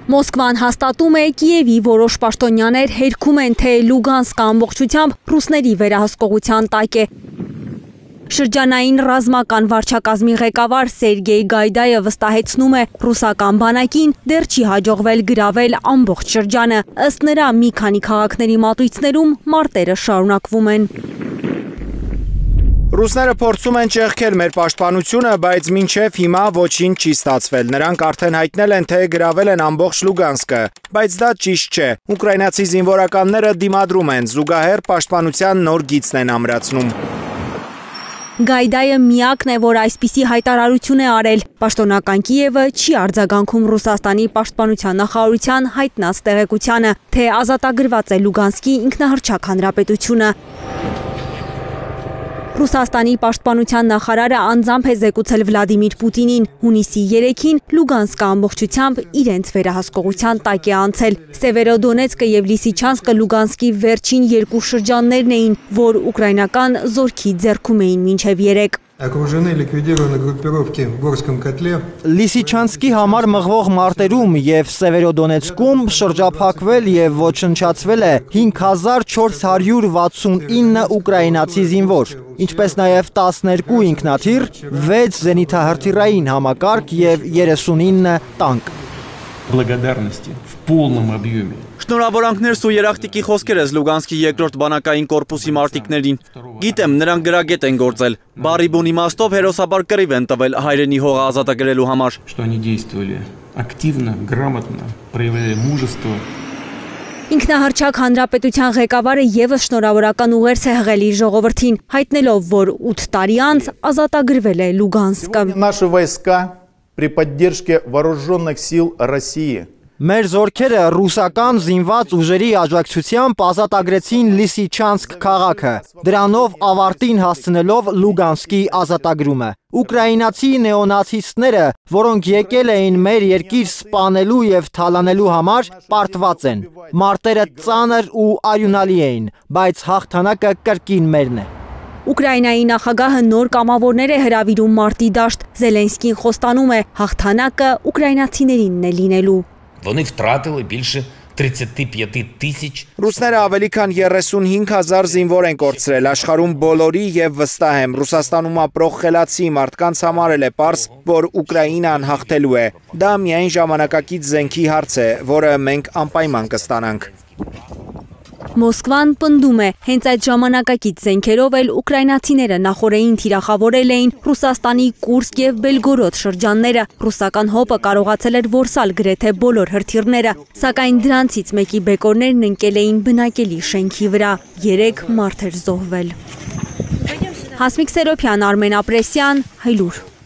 Մոսկվան հաստատում է Կիևի որոշ պաշտոնյաներ հերքում են, թե Լուգանսկը ամբողջությամբ ռուսների վերահսկողության տակ է։ Շրջանային ռազմական վարչակազմի ղեկավար Սերգեյ Գայդայը վստահեցնում է, ռուսական բանակին դեռ չի հաջողվել գրավել ամբողջ շրջանը։ Ըստ նրա, մի քանի քաղաքների մատույցներում մարտերը շարունակվում են։ Ռուսները փորձում են ճեղքել մեր պաշտպանությունը, բայց մինչև հիմա ոչինչ չի ստացվել։ Նրանք արդեն հայտնել են, թե գրավել են ամբողջ Լուգանսկը, բայց դա ճիշտ չէ։ Ուկրաինացի զինվորականները դիմադրում են, զուգահեռ պաշտպանության նոր գիծն են ամրացնում։ Գայդայը միակն է, որ այսպիսի հայտարարություն է արել։ Պաշտոնական Կիևը չի արձագանքում Ռուսաստանի պաշտպանության նախարարության հայտնած տեղեկությանը, թե ազատագրված է Լուգանսկի ինքնահռչակ հանրապետությունը։ Ռուսաստանի պաշտպանության նախարարը անձամբ է զեկուցել Վլադիմիր Պուտինին, հունիսի 3-ին Լուգանսկը ամբողջությամբ իրենց վերահսկողության տակ է անցել։ Սևերոդոնեցկը և Լիսիչանսկը Լուգանսկի վերջին երկու շրջաններն էին, որ ուկրաինական զորքի ձեռքում էին մինչև 3։ Լիսիչանսկի համար մղվող մարտերում և Սևերոդոնեցկում շրջափակվել և ոչնչացվել է 5469 ուկրաինացի զինվոր, ինչպես նաև 12 ինքնաթիռ, 6 զենիթահրթիռային համակարգ և 39 տանկ։ Շնորհավորանքներ Սու Երախտիկի խոսքեր ես Լուգանսկի երկրորդ բանակային կորպուսի մարտիկներին։ Գիտեմ, նրանք գրագետ են գործել, բառի բուն իմաստով հերոսաբար կռիվ են տվել հայրենի հողը ազատագրելու համար։ Ինքնահռչակ հանրապետության ղեկավարը ևս շնորհավորական ուղերձ է հղել իր ժողովրդին, հայտնելով, որ 8 տարի անց ազատագրվել է Լուգանսկը։ Մեր զորքերը ռուսական զինված ուժերի աջակցությամբ ազատագրեցին Լիսիչանսկ քաղաքը, դրանով ավարտին հասցնելով Լուգանսկի ազատագրումը։ Ուկրաինացի նեոնացիստները, որոնք եկել էին մեր երկիր սպանելու և թալանելու համար, պարտված են։ Մարտերը ծանր ու արյունալի էին, բայց հաղթանակը կրկին մերն է։ Ուկրաինայի նախագահը նոր կամավորներ է հրավիրում մարտի դաշտ։ Զելենսկին խոստանում է, հաղթանակը ուկրաինացիներինն է լինելու։ Ռուսները ավելի քան 35,000 զինվոր են կորցրել աշխարհում բոլորի և վստահ եմ, Ռուսաստանում ապրող խելացի մարդկանց համար էլ է պարզ, որ Ուկրաինան հաղթելու է։ Դա միայն ժամանակակից զենքի հարց է, որը մենք անպայման կստանանք։ Մոսկվան պնդում է, հենց այդ ժամանակակից զենքերով էլ ուկրաինացիները նախօրեին թիրախավորել էին Ռուսաստանի Կուրսկ և Բելգորոդ շրջանները։ Ռուսական հոպը կարողացել էր որսալ գրեթե բոլոր հրթիռները, սակայն դրանցից մեկի բեկորներն ընկել էին բնակելի շենքի վրա, 3 մարդ էր զոհվել։ Հասմիկ Սերոփյան, Արմեն Ապրեսյան, Հայլուր։